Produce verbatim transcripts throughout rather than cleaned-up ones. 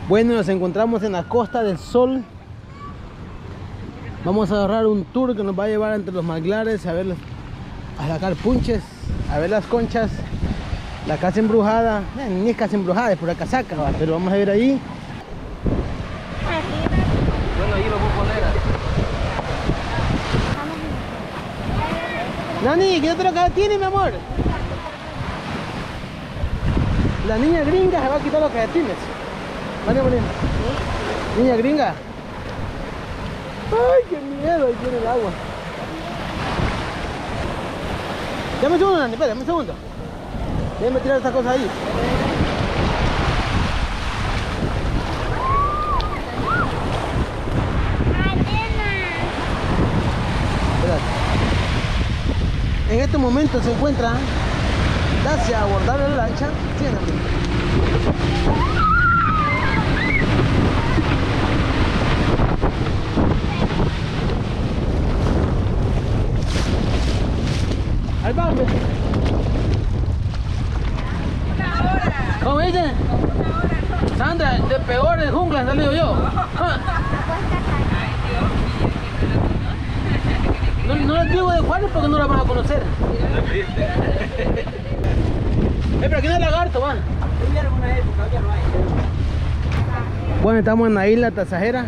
Bueno, nos encontramos en la Costa del Sol. Vamos a agarrar un tour que nos va a llevar entre los manglares a ver, a sacar punches, a ver las conchas, la casa embrujada. Eh, ni es casa embrujada, es pura casaca, ¿va? Pero vamos a ver ahí. Bueno, ahí lo voy a poner. Nani, ¿qué otra cara tiene, mi amor? La niña gringa se va a quitar los calcetines. Vale, vale. Niña gringa. Ay, qué miedo, ahí tiene el agua. Dame un segundo, Nani, espera, dame un segundo. Déjame tirar esta cosa ahí. En este momento se encuentra hacia abordar la lancha. Ahí va, hombre. ¿Cómo dice? Sandra, de peor de jungla he salido yo. No, no les digo de cuáles porque no la van a conocer. Eh, pero aquí no hay lagarto, va. Bueno, estamos en la isla Tasajera.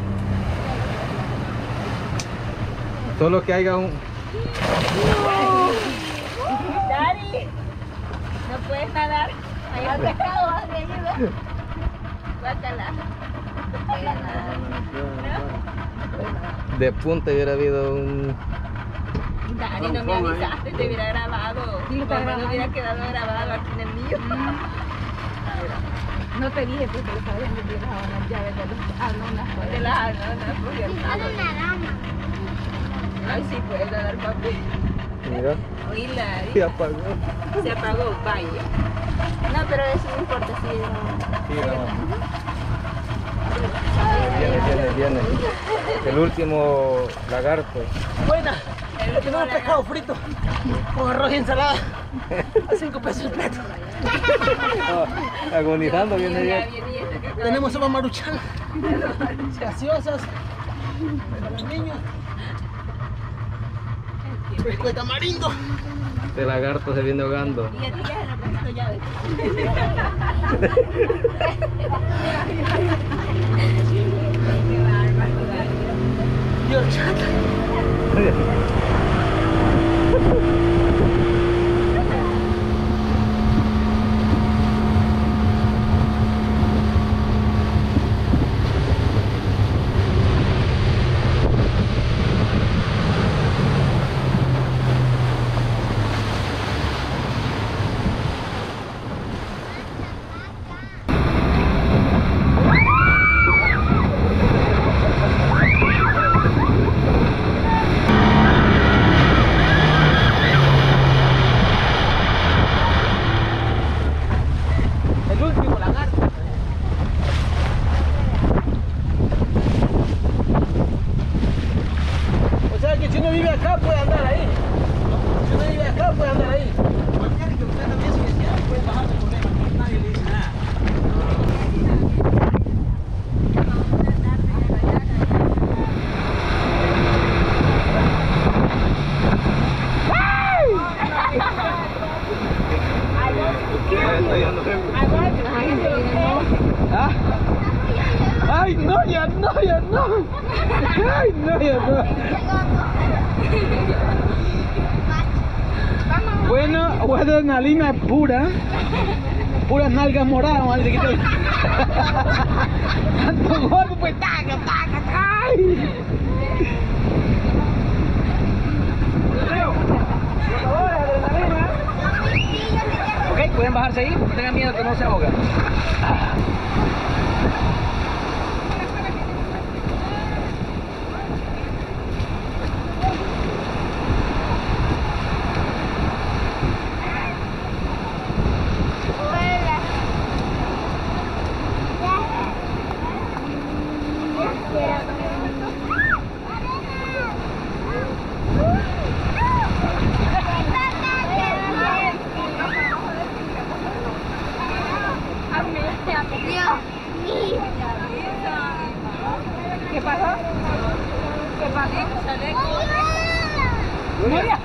Solo que haya un... Daddy, no puedes nadar. Hay un pescado, me ayuda. Guácala. De punta hubiera habido un... Dani, no me avisaste, te hubiera grabado. No hubiera quedado grabado aquí en el mío. No te dije porque lo sabían que tienes las llaves de las arnonas. De las arnonas, porque ay, sí, puedes nadar, papi. Mira. Oíla. Se apagó. Se apagó, vaya. No, pero eso no importa, sí. Sí, viene, viene, viene. El último lagarto. Buena. Tenemos pescado frito con arroz y ensalada a cinco pesos el plato. Oh, agonizando viene bien. Tenemos sopa maruchan, gaseosas para los niños, fresco de tamarindo. Este lagarto se viene ahogando. Y a ti ya se lo puesto llave. Dios, chata. Ay, no, ya no, ya no. Ay, no, ya no. Bueno, adrenalina pura. Puras nalgas moradas, vamos a ver si tanto golpe, pues taca, taca, ay. Ok, pueden bajarse ahí, no tengan miedo que no se ahogan. ¿Qué pasó? ¿Qué pasó? Nuria.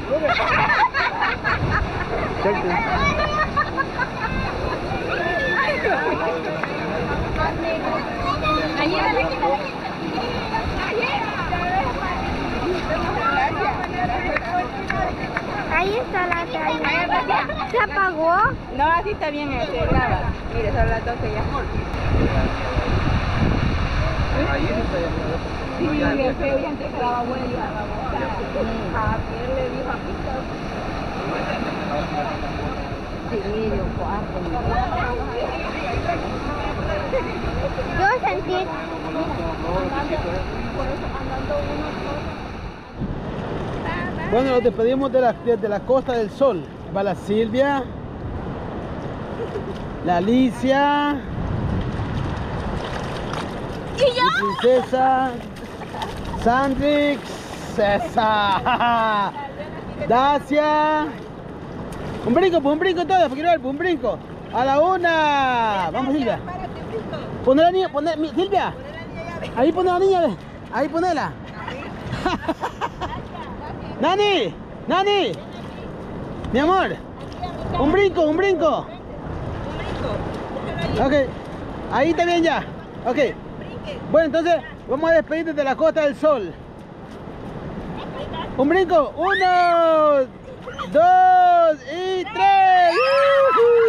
Ahí está la talla. ¿Se apagó? No, así está bien, se graba. Mire, son las doce ya. Ahí está llamando. Sí, qué feo, y antes grababa bueno y a ver, le dijo a Pito. Sí, yo cuatro. Yo sentí. Bueno, nos despedimos de la, de la Costa del Sol. Va la Silvia, la Alicia, ¿Y yo? mi princesa, Sandrix, esa, Dacia. Un brinco, pues un brinco todas, porque no, un brinco. A la una. Vamos, Silvia. Poner la niña, poner, mi- Silvia. Ahí pone la niña, ve. Ahí ponela. Nani, Nani, mi amor, un brinco, un brinco. Ok, ahí está bien ya. Ok, bueno, entonces vamos a despedirnos de la Costa del Sol. Un brinco, uno, dos y tres. ¡Yujú!